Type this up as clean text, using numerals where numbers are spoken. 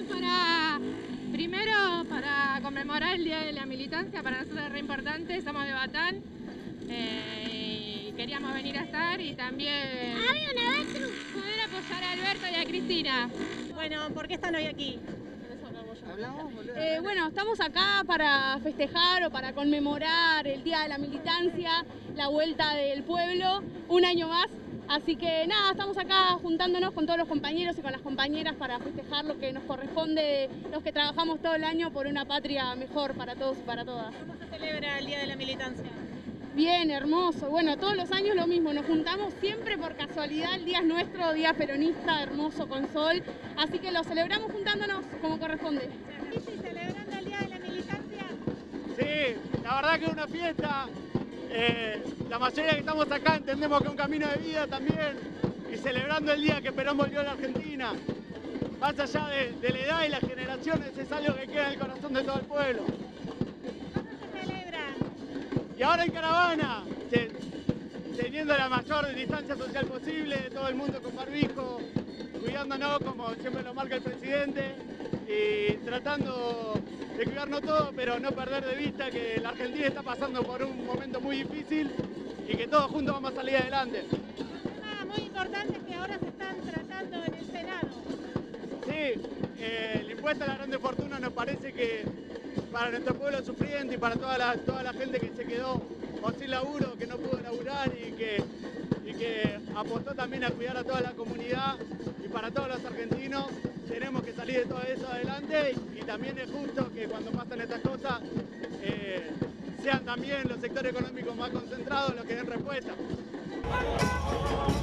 Primero para conmemorar el Día de la Militancia, para nosotros es re importante, somos de Batán y queríamos venir a estar y también poder apoyar a Alberto y a Cristina. Bueno, ¿por qué están hoy aquí? Bueno, estamos acá para festejar o para conmemorar el Día de la Militancia, la vuelta del pueblo, un año más. Así que nada, estamos acá juntándonos con todos los compañeros y con las compañeras para festejar lo que nos corresponde, los que trabajamos todo el año por una patria mejor para todos y para todas. ¿Cómo se celebra el Día de la Militancia? Bien, hermoso. Bueno, todos los años lo mismo, nos juntamos siempre por casualidad, el día es nuestro, día peronista, hermoso, con sol, así que lo celebramos juntándonos como corresponde. ¿Y celebrando el Día de la Militancia? Sí, la verdad que es una fiesta. La mayoría que estamos acá entendemos que es un camino de vida también y celebrando el día que Perón volvió a la Argentina. Más allá de la edad y las generaciones, es algo que queda en el corazón de todo el pueblo. ¿Cómo se celebra? Y ahora en caravana, teniendo la mayor distancia social posible, todo el mundo con barbijo, cuidándonos como siempre lo marca el presidente y tratando de cuidarnos todo, pero no perder de vista que la Argentina está pasando por un momento muy difícil y que todos juntos vamos a salir adelante. Muy importante que ahora se están tratando en el Senado. Sí, el impuesto a la grande fortuna nos parece que para nuestro pueblo sufriente y para toda la gente que se quedó o sin laburo, que no pudo laburar y que apostó también a cuidar a toda la comunidad y para todos los argentinos, tenemos que salir de todo eso adelante y también es justo que cuando pasan estas cosas sean también los sectores económicos más concentrados los que den respuesta.